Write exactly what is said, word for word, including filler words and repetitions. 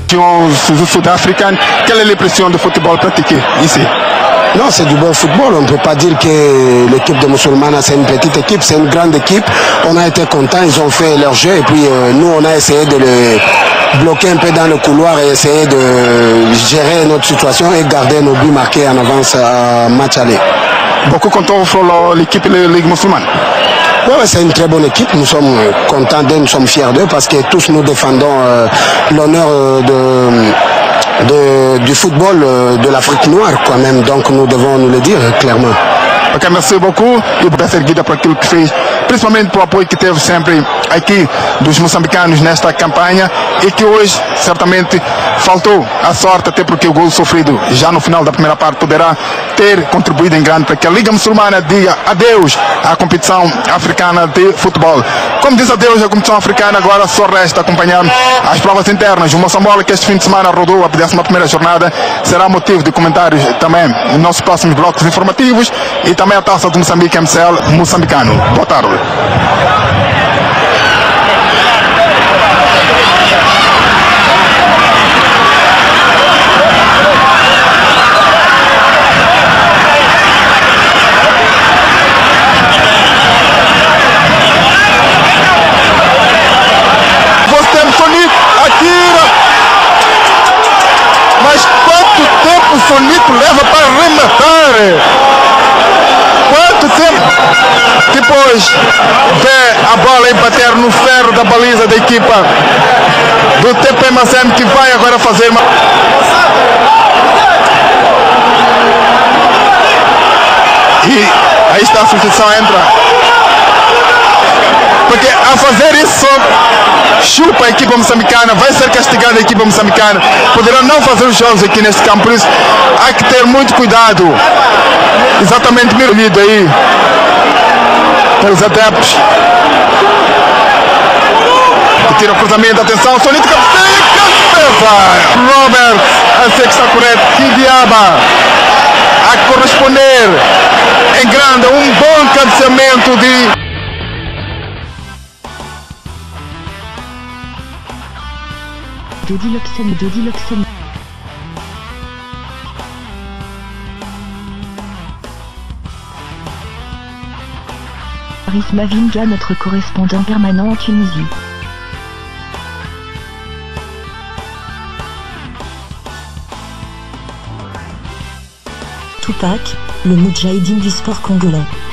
sud-africaine, quelle est l'impression de football pratiqué ici? Non, c'est du bon football. On ne peut pas dire que l'équipe de Musulmana, c'est une petite équipe, c'est une grande équipe. On a été contents, ils ont fait leur jeu et puis euh, nous, on a essayé de les bloquer un peu dans le couloir et essayer de gérer notre situation et garder nos buts marqués en avance à match aller. Beaucoup contents pour l'équipe de la Ligue musulmane. Oui, c'est une très bonne équipe. Nous sommes contents d'eux, nous sommes fiers d'eux parce que tous nous défendons euh, l'honneur euh, de, de, du football euh, de l'Afrique noire quand même. Donc nous devons nous le dire clairement. Ok, merci beaucoup e por essa erguida por aquilo que fez, principalmente pelo apoio que teve sempre aqui dos moçambicanos nesta campanha e que hoje certamente faltou a sorte, até porque o gol sofrido já no final da primeira parte poderá ter contribuído em grande para que a Liga Muçulmana diga adeus à competição africana de futebol. Como diz adeus à competição africana, agora só resta acompanhar as provas internas. O Moçambola, que este fim de semana rodou a décima primeira jornada, será motivo de comentários também nos nossos próximos blocos informativos e também a taça do Moçambique M C L moçambicano. Boa tarde. O Sonito leva para rematar. Quanto tempo? Depois vê a bola embater no ferro da baliza da equipa do T P Mazembe, que vai agora fazer uma... E aí está a substituição, entra. Porque a fazer isso chupa a equipa moçambicana, vai ser castigada a equipa moçambicana, poderá não fazer os jogos aqui neste campo, por isso há que ter muito cuidado. Exatamente mergulhido aí pelos adeptos. Que tira o cruzamento, atenção, Sonito cabeceia, cabeça! Robert, a ser que está correto, Kidiaba a corresponder em grande, um bom cabeceamento de... Dodi Lobsen, Dodi Lobsen. Paris Mavinga, notre correspondant permanent en Tunisie. Tupac, le Moudjahidine du sport congolais.